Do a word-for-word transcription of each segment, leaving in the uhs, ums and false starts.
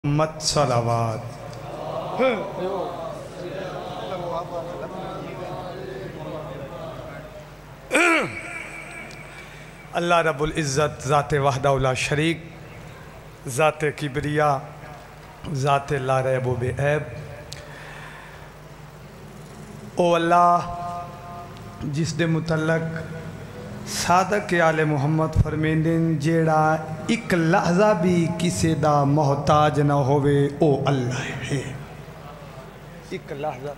मत सलावात। अल्लाह रब्बुल इज़्ज़त ज़ाते वहदहुल्ला शरीक, ज़ाते किबरिया, ज़ाते ला रैब व बेऐब। ओ अल्लाह जिस दे मुतल्लक सादक के आले मुहम्मद फरमेंदे जेड़ा एक लहजा भी किसी दा मोहताज ना होवे ओ अल्लाह है। एक लहजा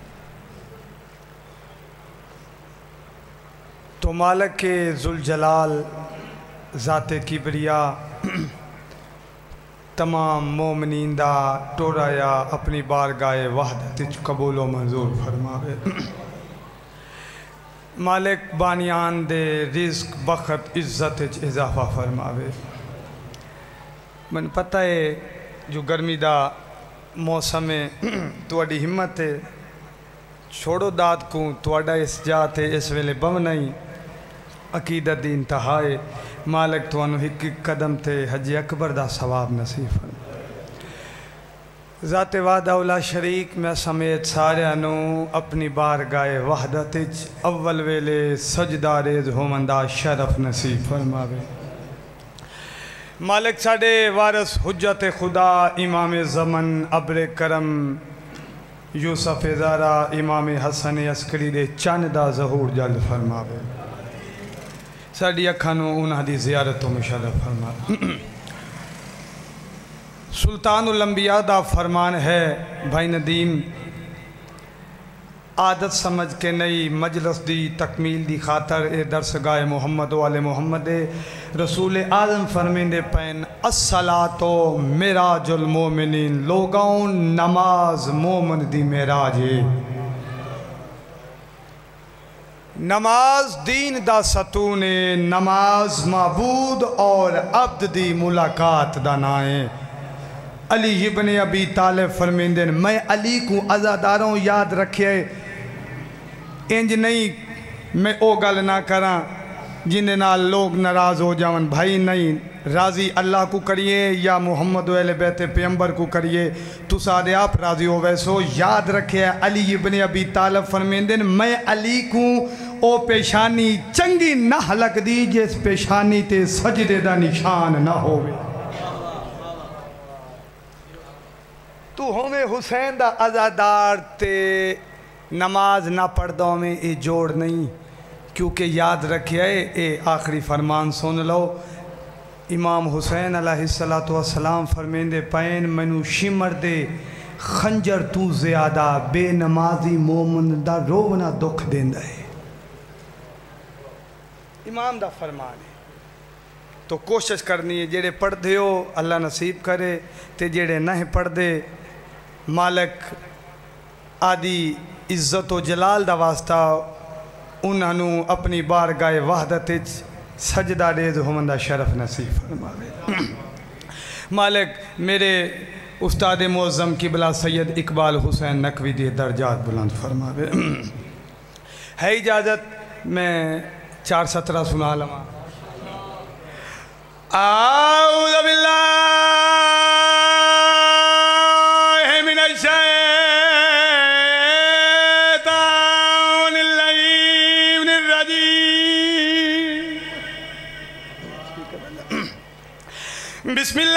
तो मालिक के जुल जलाल ज़ाते किबरिया तमाम मोमिनीन दा टोराया अपनी बारगाहे वहदत कबूल व मंजूर फरमावे। मालिक बानियान दे रिज़्क बखत इज़्ज़त इजाफा फरमावे। मन पता है जो गर्मी दा मौसम है तुहाडी हिम्मत है छोड़ो दाद को तुहाडा इस जात है इस वेले बवना ही अकीदत दी इंतहा है। मालिक तुहानू हिक हिक कदम ते हज अकबर दा सवाब नसीब फरमावे। ज़ाते वहदहुल्ला शरीक मैं समेत सारिਆਂ ਨੂੰ अपनी बारगाहे वहदत अव्वल वेले सजदा रेज़ होवन दा शरफ नसीब फरमावे। मालिक साडे वारस हुज्जत खुदा इमाम ज़मन अब्रे करम यूसुफ ज़ारा इमाम हसन अस्करी दे चंद दा ज़हूर जल्द फरमावे। साडी अखां नूं उन्हां दी ज़ियारत तो मुशर्रफ फरमावे। सुल्तानुल अंबिया दा फरमान है भाई नदीम आदत समझ के नई मजलस दी तकमील दी खातर ए दरसगाह मोहम्मद वाले मोहम्मद रसूल आज़म फरमेंदे पैन अस्सलातो मेराजुल मोमिनीन लोगों नमाज मोमन दी मेराज है। नमाज दीन दा सतून है, नमाज माबूद और अब्द दी मुलाकात दा ना है। अली इब्ने अबी तालिब फरमेंदे मैं अली को अज़ादारों याद रखे इंज नहीं मैं ओ गल ना करा जिन्हें नाल लोग नाराज़ हो जावन। भाई नहीं राज़ी अल्लाह को करिए या मोहम्मद अहले बैत पैगंबर को करिए तुसादे आप राज़ी हो वैसो याद रखे। अली इब्ने अबी तालिब फरमेंदे मैं अली को ओ पेशानी चंगी ना हलक दी जिस पेशानी ते सजदे दा निशान ना होवे। तू होवे हुसैन दा अज़ादार ते नमाज ना पढ़दों में ये जोड़ नहीं क्योंकि याद रखिए ये आखिरी फरमान सुन लो। इमाम हुसैन अलैहिस्सलातु वस्सलाम फरमेंदे पैन मैनू शिमर दे खंजर तू ज़्यादा बेनमाजी मोमन दा रोवना दुख देंदा है। इमाम दा फरमान है तो कोशिश करनी है जेड़े पढ़दे हो अल्लाह नसीब करे ते जेड़े नहीं पढ़दे मालिक आदि इज्जत व जलाल दा वास्ता उन्होंने अपनी बारगाहे वहदत सजदा रेज़ होवन दा शरफ नसीब फरमावे। मालिक मेरे उस्ताद मुअज़्ज़म किबला सैयद इकबाल हुसैन नकवी दे दर्जात बुलंद फरमावे। है इजाज़त मैं चार सत्रह सुना लवा। आऊज़ु बिल्लाहि मिनश शैतानिर रजीम।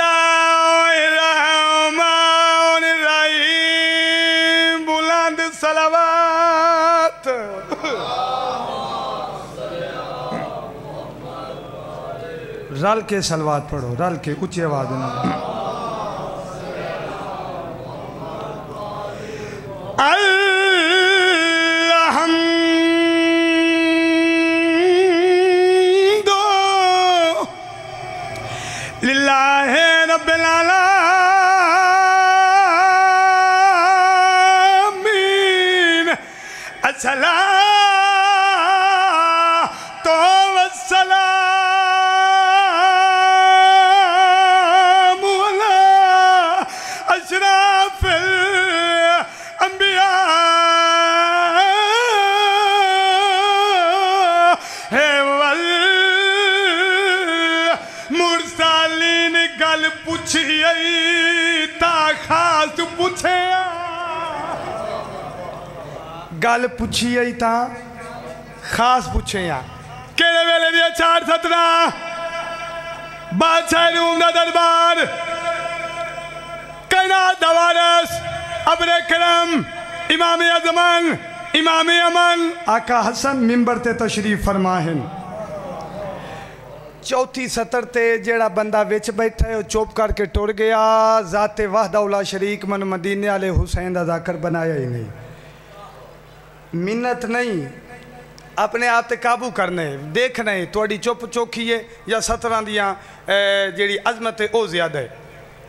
बिस्मिल्लाहिर्रहमानिर्रहीम। बुलंद सलावत। रल के सलवात पढ़ो रल के ऊंची आवाज में। अल्हम्दु लिल्लाहि रब्बिल आलमीन। अस्सलातु वस्सलाम अला अशरफिल अंबिया वल मुरसलीन गल पूछी ता पूछे गल पूछी आई ता खास पूछे आ केड़े वेले दिया चार सतरा बादशाह रूम दा दरबार कायनात दा वारिस अबरे करम इमाम अज़मन इमाम अमन आका हसन मिंबर ते तशरीफ फरमाहिन। चौथी सतर ते जेड़ा बंदा विच बैठा है चुप करके टुर गया। ज़ाते वहदौला शरीक मन मदीने वाले हुसैन दा ज़ाकर बनाया ही नहीं। मिन्नत नहीं अपने आप ते काबू करने देखना है थोड़ी चुप चौखी है या सतरां दियां जेड़ी अजमत है वो ज़्यादा है।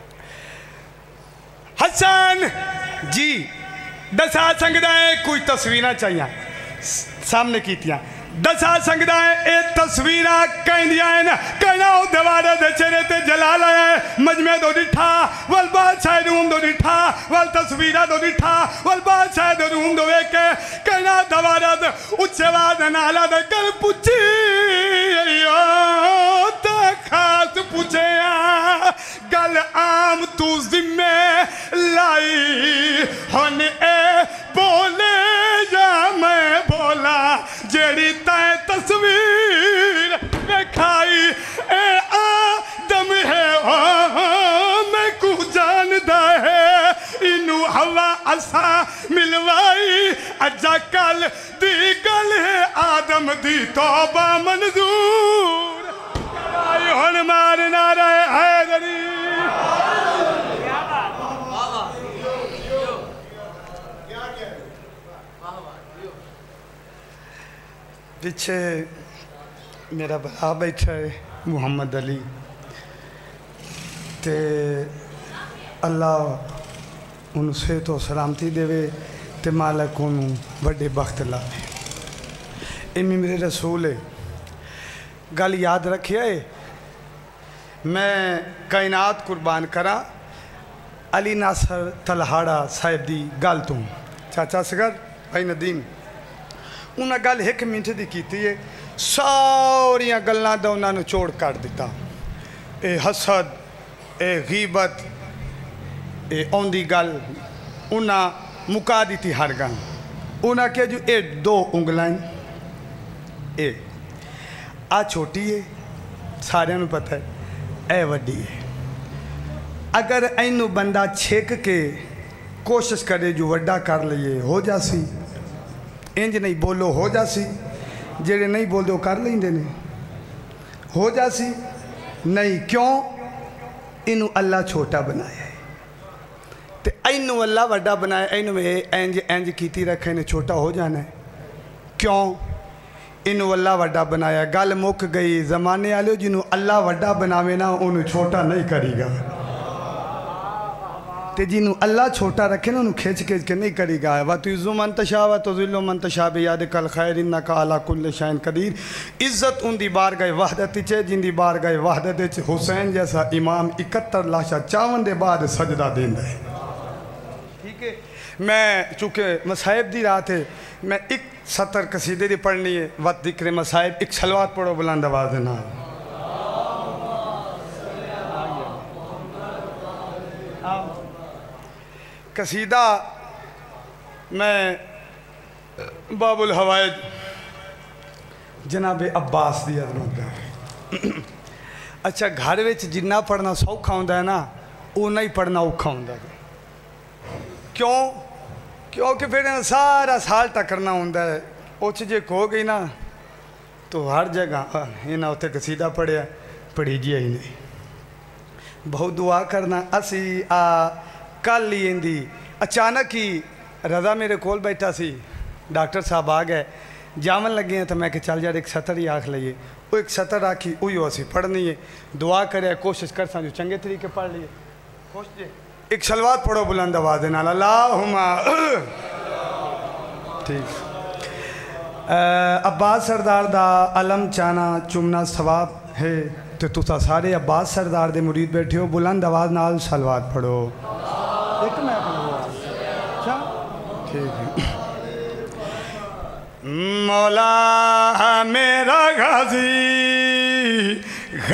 हसन जी दसा संगदा है कोई तस्वीर चाहिए सामने कीतियां दसा संगदा है ये तस्वीर कहदियां हैं कहना दीवारे दे चेहरे ते जलाल है मजमे दो डिठा वल बादशाह रूम दो डिठा वल तस्वीर दो डिठा वल बादशाह दो रूम दो वेख के कहना दीवारे दे उच्च आवाज नाला दे कर पूछी ओ ता खास पूछे गल आम तू जिम्मे लाई हुन ए बोले या मैं बोला जेड़ी तय तस्वीर दिखाई ए आदम है ओ मैं को जानदा है इनू हवा असा मिलवाई अजा कल दी गल है आदम दी तौबा मंजूर हुन मार नारा हैदरी पीछे मेरा भरा बैठा है मुहम्मद अली ते अल्लाह उन से तो सलामती देवे ते मालक उन बड़े बख्त लावे। इमी मेरे रसूल है गल याद रखिए मैं कायनात कुर्बान करा अली नासर तलहाड़ा साहिब दी गल तू चाचा सगर भाई नदीम उन्हें गल एक मिनट की की है सारिया गल्लां दा उन्होंने चोड़ कर दिता। ए हसद ए गीबत ए औंदी गल उन्हें मुका दी हर गल। उन्हें कहा जो ए दो उंगलां ए आ छोटी है सारियां नूं पता है ए वड्डी है। अगर इनू बंदा छेक के कोशिश करे जो वड्डा कर लिए हो जासी इंज नहीं बोलो हो जासी जेड़े नहीं बोलते वो कर लेंदे ने हो जासी नहीं क्यों इनू अल्लाह छोटा बनाया है ते इनू अल्लाह वड्डा बनाया इनू इंज इंज कीती रखे ने छोटा हो जाना है क्यों इनू अल्लाह वड्डा बनाया गल मुक गई। जमाने वाले जिन्हों अल्लाह वड्डा बनावे ना उन्होंने छोटा नहीं करेगा ते जिन्हों अल्लाह छोटा रखे ना उन्होंने खिंच खिंच के नहीं करेगा। व तुज़्ज़ु मन तशा व तुज़िल्लु मन तशा बियद कल खैर इन्नका अला कुल्लि शैइन कदीर। इज्जत उनकी बारगाह वहदत च जिंदी बारगाह वहदत हुसैन जैसा इमाम इकहत्तर लाशा चावन के बाद सजदा देंदा है। ठीक है मैं चूँकि मसाहिब की रात है मैं एक सत्तर कसीदे की पढ़नी है वत जिक्र मसाहिब एक सलवात पढ़ो बुलंद आवाज़ ना कसीदा मैं बाबुल हवाइज जनाब अब्बास की अजमत। अच्छा घर में जिन्ना पढ़ना सौखा होंदा है ना उन्ना ही पढ़ना औखा होंदा है। क्यों क्योंकि फिर सारा साल टकरना होंदा है उच जे खो गई ना तो हर जगह इन्हें उत्ते कसीदा पढ़िया पढ़ी जिया ही नहीं। बहुत दुआ करना असी आ कल ही इंदी अचानक ही रज़ा मेरे कोल बैठा सी डॉक्टर साहब आ गए जावन लगे तो मैं कि चल यार एक सतर ही आख लीए वो एक सतर आखी उयो असी पढ़नी है दुआ करे कोशिश कर जो चंगे तरीके पढ़ लिए खुश जे एक सलवात पढ़ो बुलंद आवाज़ नाल अल्लाहुम्मा ठीक। अब्बास सरदार दा अलम चाना चुमना सवाब है तो तुसा सारे अब्बास सरदार दे मुरीद बैठे हो बुलंद आवाज़ नाल सलवात पढ़ो एक मैं अच्छा ठीक है। मौला मेरा गाजी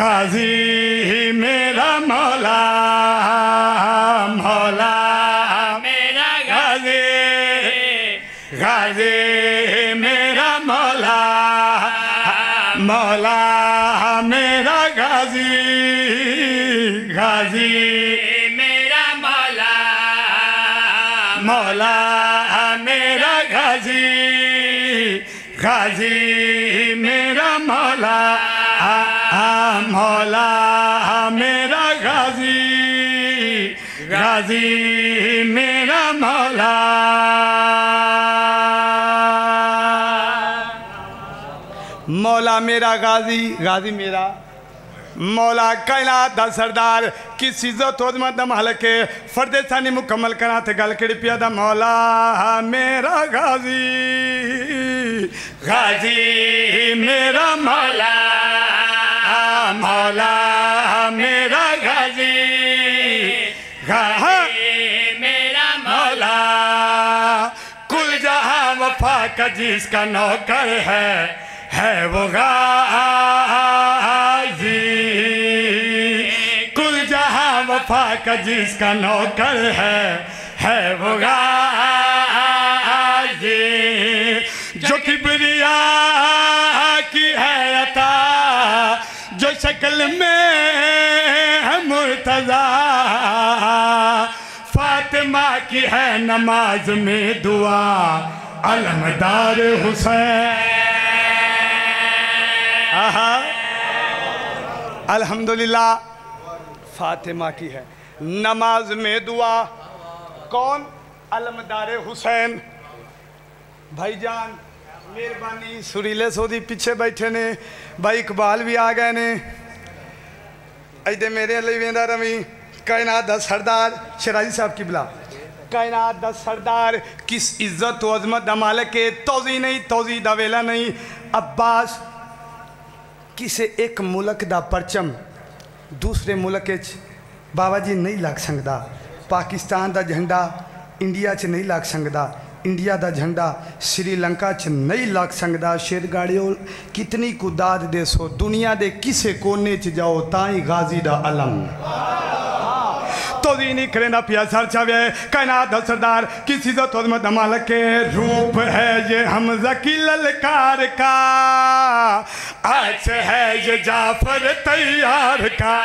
गाजी मेरा मौला मौला गाजी मेरा मौला, मौला मेरा गाजी, गाजी मेरा मौला, मौला मेरा गाजी, गाजी मेरा मौला, मौला मेरा गाजी, गाजी मेरा मौला। मौला मेरा गाजी, गाजी मेरा मौला कायनात दा सरदार किस इज्जत उदमत दा मालक है फर्दे सानी मुकम्मल करा ते गल केड़ी पिया दा मौला मेरा गाजी, गाजी मेरा मौला, मौला मेरा गाजी, गाजी मेरा मौला। कुल जहां वफा का जिसका नौकर है है वो गाजी, कुल जहां वफा का जिसका नौकर है है वो गाजी, जो किबरिया की है अता, जो शक्ल में है मुर्तजा, फातिमा की है नमाज में दुआ, अलमदार हुसैन। आहा अल्हम्दुलिल्लाह फातिमा की है नमाज में दुआ, कौन? अलमदार हुसैन। भाईजान मेहरबानी, सुरीले सोदी पीछे बैठे ने, भाई इकबाल भी आ गए ने, इधर मेरे लिए वेंदा रवी कायनात दा सरदार शराजी साहब की बिला, कायनात दा सरदार किस इज्जत व अजमत दा मालिक है, तोजी नहीं तोजी दा वेला नहीं। अब्बास किसे एक मुल्क दा परचम दूसरे मुल्क बाबा जी नहीं लग सकता, पाकिस्तान दा झंडा इंडिया च नहीं लग सकता, इंडिया दा झंडा श्रीलंका च नहीं लग सकता। शेर गाड़ियों कितनी कुदाद दे सो दुनिया दे किसे कोने च जाओ ताई गाजी दा अलम तो नहीं करेना पिया सर चावे कायनात दा सरदार किसी इज्जत उदमत मालक के रूप है ये हमजा की ललकार का, आज है ये जाफर तैयार का।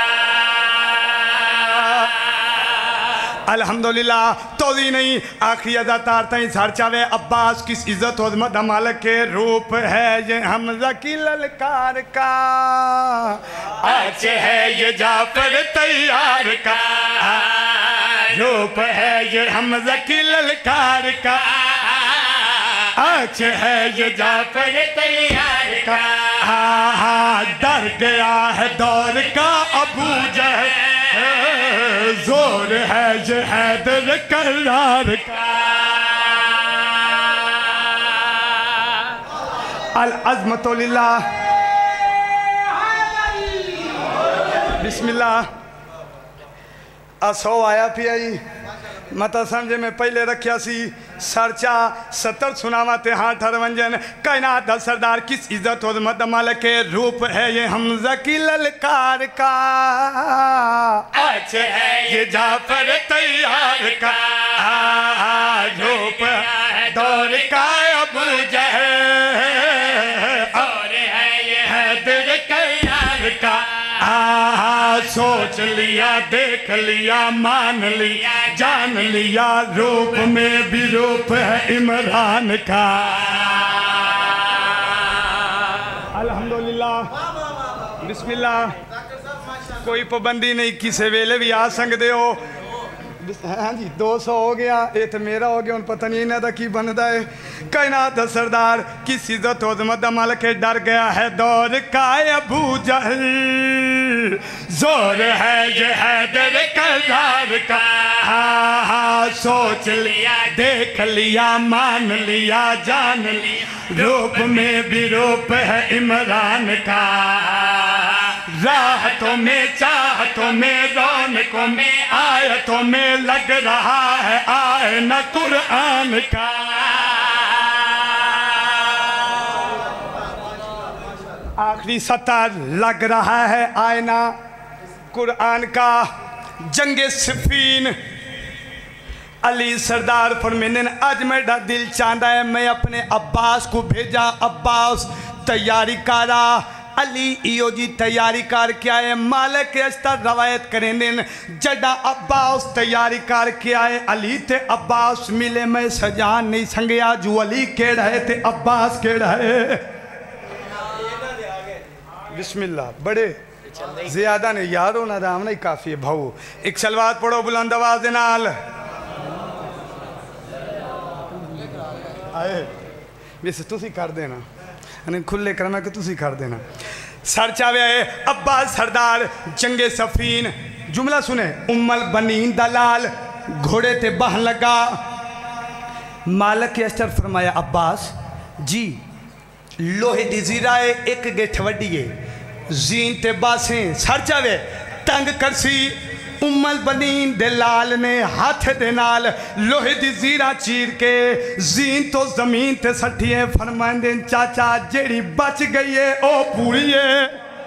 अल्हम्दुलिल्लाह तोजी नहीं आखिरी अदा तार तई सर चावे अब्बास किस इज्जत उदमत मालक के रूप है ये हमजा की ललकार का, आज है ये जाफर तैयार का, रूप है ये हमजा की ललकार का, आज है ये जाफर तैयार का। डर गया है दौर का अबू जहल, जोर है ये हैदर करार का। अल अज़मतु लिल्लाह बिस्मिल्लाह। असो आया पिया जी मता समझे में पहले रखिया सी सरचा सत्तर सुनावा ते हाँ ठरवंजन कायनात दा सरदार किस इज्जत उदमत मालक के रूप है ये हमजा की ललकार का, आज है ये जाफर तैयार का, रूप दौर का अबू जहल, और है ये हैदर करार का। सोच लिया देख लिया मान लिया जान लिया रूप में भी रूप है इमरान का। अल्हम्दुलिल्लाह बिस्मिल्लाह। कोई पाबंदी नहीं किसी वेले भी आ सकते हो। हाँ जी दो सौ हो गया ये तो मेरा हो गया, पता नहीं इन्हों का की बनता है। कायनात दा सरदार किस इज्जत उज़्मत दा मालिक है, डर गया है दौर का अबू जहल, जोर है ये हैदर करार का। हाँ हाँ सोच लिया देख लिया मान लिया जान लिया रूप में भी रूप है इमरान का। राहतों में चाहतों में रौनकों में आयतों में लग रहा है आईना कुरान का। आखिरी सतर लग रहा है आईना कुरान का। जंगे सिफीन अली सरदार फरमाते हैं अज मेरा दिल चाहता है मैं अपने अब्बास को भेजा, अब्बास तैयारी करा। अली इो जी तैयारी कर के आए। मालिक अस्तर रवायत करें दिन जड़ा अब्बास तैयारी कर के आए अली ते अब्बास मिले मैं सजान नहीं संगया जो अली केड़ा है ते अब्बास केड़ा है। बिस्मिल्लाह बड़े ज्यादा नहीं यार होना दाम नहीं काफी है भाऊ। एक सलवात पढ़ो बुलंद आवाज दे नाल आए वैसे तुसी कर देना अने खुले करना कि तुसी कर देना। सर चावे आए अब्बास सरदार जंगे सफीन जुमला सुने उम्मल बनीन दलाल घोड़े ते बहन लगा। मालिक के अस्तर फरमाया अब्बास जी लोहे दी जीराए एक गिठ वड्डीए जीन ते बासें सर चावे तंग करसी। उम्मल बनीन दे लाल ने हाथ दे नाल लोहे दी जीरा चीर के जीन तो जमीन ते सट्ठिए फरमांदे चाचा जेड़ी बच गई है ओ पूरी है।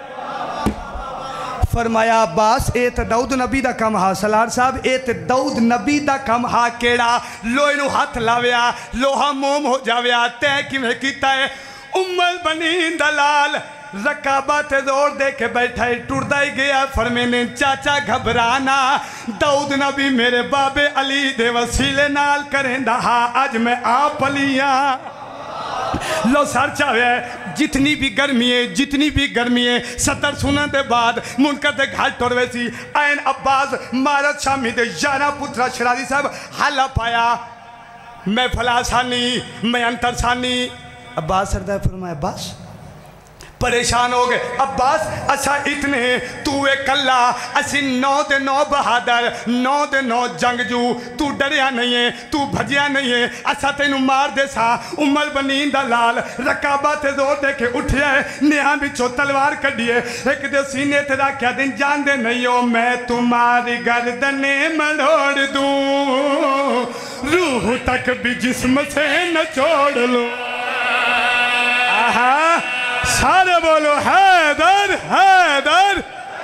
फरमाया अब्बास ए ते दाऊद नबी दा कम हा सलार साहब ए ते दाऊद नबी दा कम हा केड़ा लोहे नू हाथ लाव्या लोहा मोम हो जाव्या तै किवें कीता है। उम्मल बनीन दा लाल रकाबा ते जोर दे के बैठा ही टुरदा ही गया। फरमाने चाचा घबराना दाऊद नबी मेरे बाबे अली दे वसीले नाल करेंदा हा अज मैं आप अलिया। लो सर चावे जितनी भी गर्मी है जितनी भी गर्मी है सत्तर सुनने के बाद मुनकर दे घर टुरवे सी ऐन अब्बास मारत शामी दे यारा पुत्रा शराजी साहब हाला पाया मैं फलासानी मैं अंतरसानी। अब्बास सरदार फरमाया अब्बास परेशान हो गए। अब्बास अच्छा इतने तू एक कल्ला असी नौ दे नौ बहादुर नौ दे नौ जंगजू तू डरिया नहीं है तू भजिया नहीं है अच्छा तेनू मार दे सा। उम्मल बनीन दा लाल रकाबा ते जोर दे के उठिया नेहा बिचों तलवार कढ़िए एक दे सीने ते रखिया दिन जान दे नहीं हो मैं तुम्हारी गर्दने मरोड़ दूं रूह तक भी जिस्म से न छोड़ लूं। आहा सारे बोलो हैदर हैदर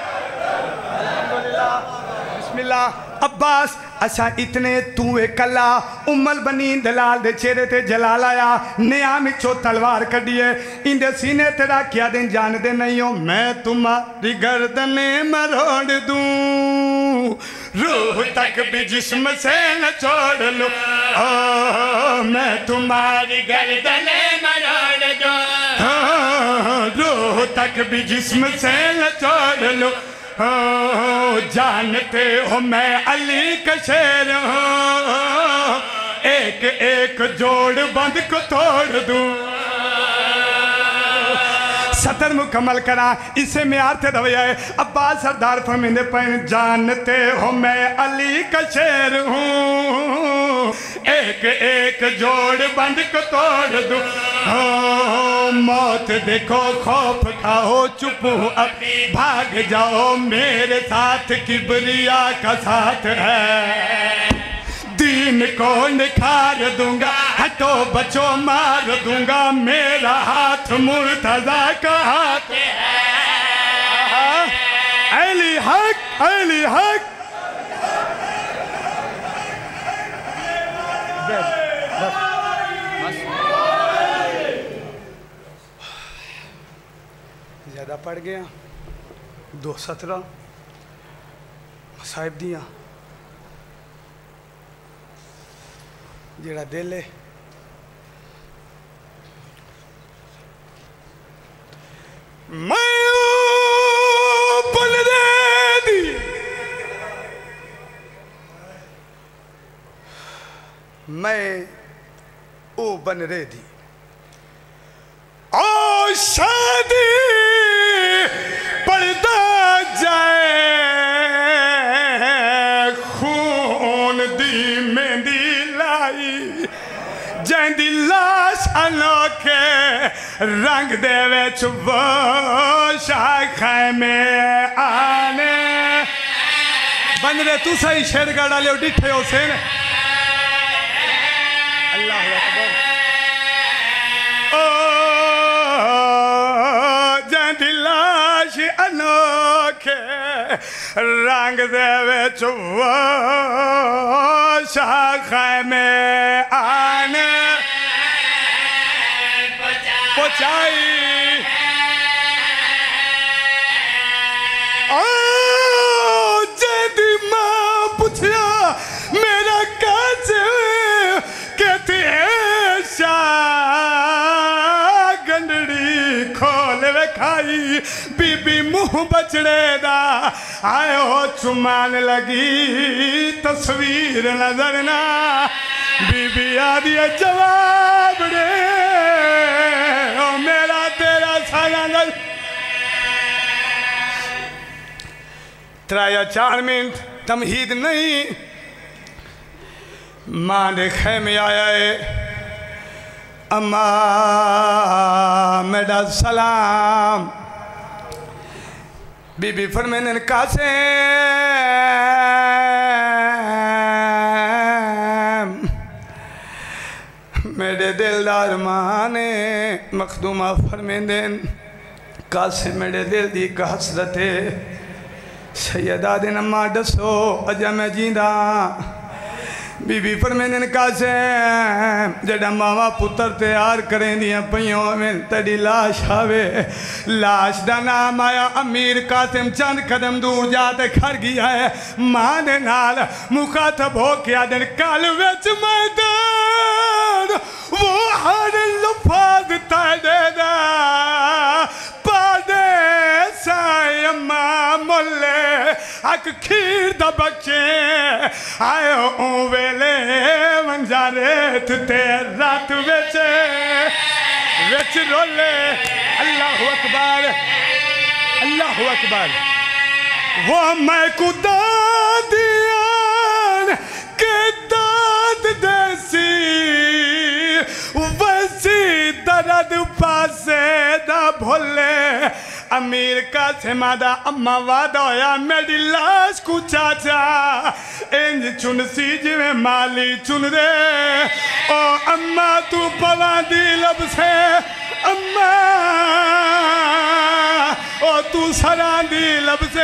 बिस्मिल्लाह। अब्बास अच्छा इतने तू एक कला उम्मल बनीन दलाल दे चेहरे ते जलाल आया नया मिचो तलवार कढ़िए इंदे सीने ते रखिया दिन जान दे नहीं हो मैं तुम्हारी गर्दने मरोड़ दूं रूह तक भी जिस्म से न छोड़ लूं ओ मैं तुम्हारी गर्दने मरोड़ दूं रूह तक भी जिस्म से न छोड़ लूं। हो जानते हो मैं अली का शेर हूँ एक एक जोड़ बंद को तोड़ दूँ। सतर मुकम्मल करा इसे में अर्थ रवैया है। अब्बास सरदार फरमाते पैन जानते हो मैं अली का शेर हूँ एक एक जोड़ बंद को तोड़ दूँ। हो मौत देखो खौफ खाओ चुप हो अब भाग जाओ मेरे साथ किबरिया का साथ है दीन को निखार दूंगा हटो बचो मार दूंगा मेरा हाथ मुर्तजा का हाथ है। अली हक अली हक ज्यादा पड़ गया दो सत्रह साहिब दिया जेड़ा दिल है मैं बन दे दी मैं ओ बन रे दी ओ शादी पड़ता जाए खून दी मेहंदी लाई जैंदी लाश अनोखे रंग दे विच वो शाखे में आने बन रे तू सही शेर गा डाले डिठे हो से अल्लाह अकबर ओ जैंदी लाश अनोखे रंग दे विच वो शाख में आने पहुंचाई जदी मां पूछया मेरा कैसे कहती है शाह गंडड़ी खोल वे खाई बीबी मुंह बचड़े दा आयो चुमान लगी तस्वीर नजर ना बीबी आदि जवाब दे ओ मेरा तेरा साया नल त्रा या चार मिनट तमहीद नहीं मां ने खेमे आया है अम्मा मेरा सलाम बीबी फरमाने कासे मेरे दिलदार मां ने मखदूमा फरमाने कासे मेरे दिल दी हसरत है सैयदा दिन अम्मा दसो अजा मैं जींदा बीबी फरमाने कासे जड़ा मावा पुत्र तैयार करें दियां पईयों में तेरी लाश आवे लाश दा नाम आया अमीर कासिम चंद कदम दूर जाते खड़ गया है मां दे नाल मुखातब हो के आदन कल विच मैदान वो हर लफाज तादे दा पादे साय अम्मा मुल्ले अक खीर दा बच्चे आयो ओ वेले मंजारे ते रात विच विच रोले अल्लाह अकबर अल्लाह अकबर वो मैं कुदा दियान के दाद देसी वैसी दर्द पासे दा भोले अमीर का सेमादा अम्मा वादा होया मेरी लाश को चाचा इंज चुन सी जिवें माली चुन दे ओ अम्मा तू पवांदी लब से अम्मा ओ तू सरांदी लब से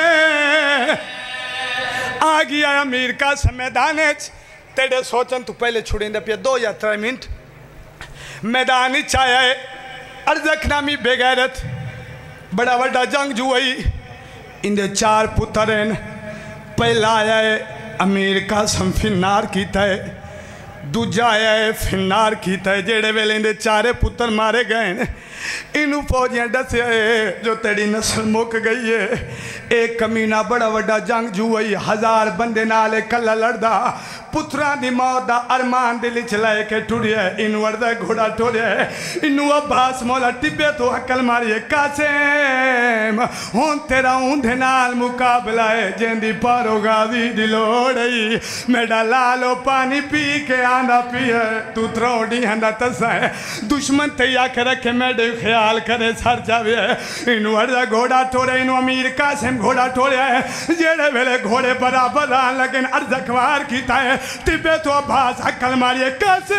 आ गया अमीर का मैदान तेरे सोचन तू पहले छुड़ेंदा पिया दो या त्रै मिनट मैदान आया है अर्जक नामी बेगैरत बड़ा बड़ा जंग जुआई इंदे चार पुत्र हैं पहला आया है अमीर कासम फिन्नार कीता है दूजा आया है फिन्नार कीता है जेड़े वेले इंदे चारे पुत्र मारे गए इनू फौजियां दसिया है जो तेरी नस्ल मुक गई है एक कमीना बड़ा बड़ा जंग जुआई हजार बंदे नाल कला लड़दा पुत्रा दी मौत दा अरमान दिल च लाए के टुरिया इनू अड़दा घोड़ा टोरिया इनू अब्बास मौला टिब्बे तो अकल मारिए कासेम हुन तेरा ऊंधे नाल मुकाबला है जेंदी पारो गाजी दी लोड़ई मेरा लालो पानी पी के आंदा पिए तू त्रोड़ी हंदा तसा है दुश्मन ते आके रखे मेरे ख्याल करे सर जावे इनू अड़दा घोड़ा टोरे इनू अमीर कासेम घोड़ा टोरिया है जेड़े वेले घोड़े बराबर आन लगे अर्ज अखबार कीता है टिब्बे तो अब्बास अकल मारिए कासे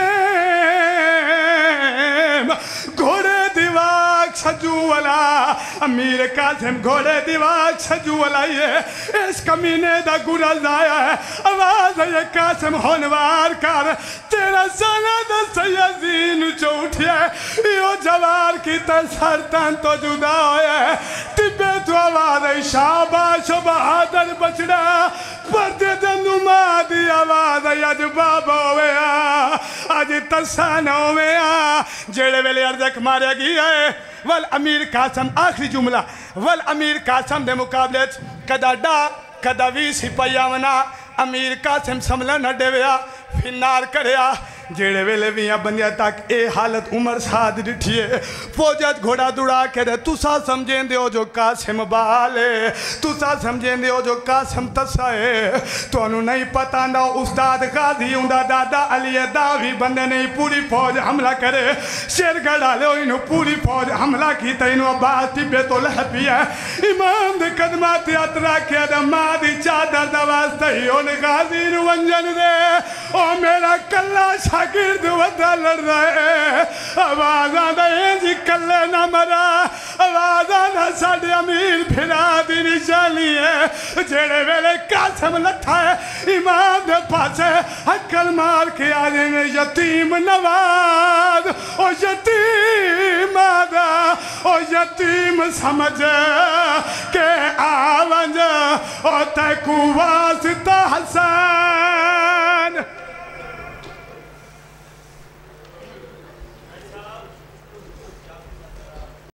घोड़े दिवाग सजू वाला अमीर कासिम घोड़े दिवाग सजू वाला ये इस कमीने दा गुरज आया है आवाज है कासिम होनवार कर तेरा साना दा सयाजीन चो उठिया यो जवार की सरतन तो जुदा होया है टिब्बे तो आवाज है शाबाश बहादुर बचड़ा परदे दनुमा दी आवाज अज बाबा होया अज तसा न होया जेड़े वेले अर्जक मारिया गया है वल अमीर कासम आखिरी जुमला वल अमीर कासम दे मुकाबले कदा डा कदा भी सिपाहिया वना अमीर कासम समला न देवया फिन्नार करया जेड़े वेले भी बंदिया तक ए हालत उमर साध डिठिए फौजत घोड़ा दुड़ा के दे तुसा समझेंदे हो जो कासिम बाले तुसा समझेंदे हो जो कासिम तसा है तुहानू नहीं पता ना उस्ताद गाजी उंदा दादा अली दा भी बंदे नहीं पूरी फौज हमला करे शेरगढ़ वाले इनू पूरी फौज हमला की इनू अब्बास टिब्बे तो लह पिया इमाम दे कदमा ते हथ रखे दे मां दी चादर दा वास्ते ही ओने गाजी नू वंजन दे ओ मेरा कल्ला शागिर्द वदा लड़ रहा है आवाज आंदा है जी कल्ले ना मरा आवाज़ा ना साढ़े अमीर फिरा दी निशानी है जेड़े वेले कासम लथा है इमाम दे पासे हकल मार के आ ने यतीम नवाज ओ यतीम आदा ओ यतीम समझ के आवंज ओ तैकू वास्ता हसन